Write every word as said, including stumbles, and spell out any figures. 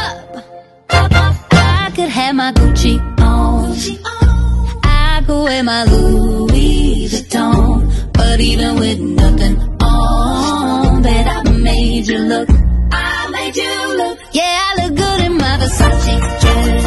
up. I could have my Gucci on, I could wear my Louis Vuitton, but even with nothing on, bet I made you look. I made you look. Yeah, I look good in my Versace dress.